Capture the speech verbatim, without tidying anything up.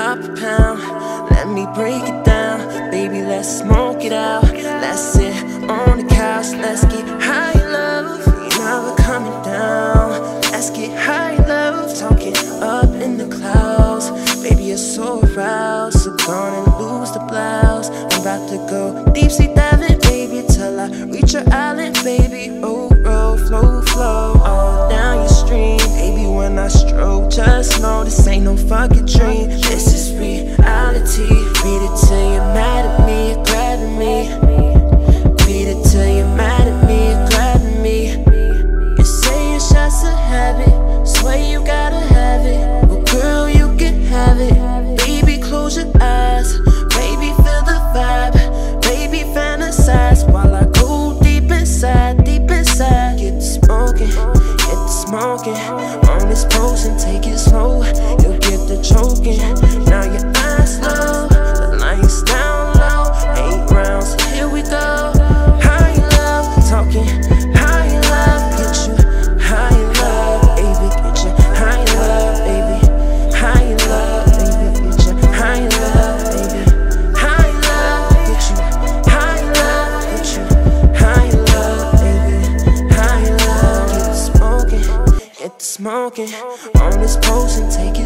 drop a pound. Let me break it down, baby, let's smoke it out. Let's sit on the couch, let's get high, love. You never coming down. Let's get high, love. Talking up in the clouds. Baby, you're so aroused, so gonna lose the blouse. I'm about to go deep sea diving, baby, till I reach your island, baby. Oh, roll, flow, flow, all down your stream. Baby, when I stroke, just know this ain't no fucking dream. This is reality. Beat it till you're mad at me, you're grabbing me. Beat it till you're mad at me, you're grabbing me. You say your shots a habit, swear you gotta have it. Well, girl, you can have it. Baby, close your eyes. Baby, feel the vibe. Baby, fantasize while I go deep inside, deep inside. Get the smoking, get the smoking. On this potion, take it slow. You'll get the choking. Now your eyes low, the lights down low. Eight rounds, here we go. High love, talking high love. Get you high love, baby. Get you high love, baby. High love, baby. Get you high love, baby. High love, get you high love. Get you high love, baby. High love, get the smoking, get the smoking. On this potion, take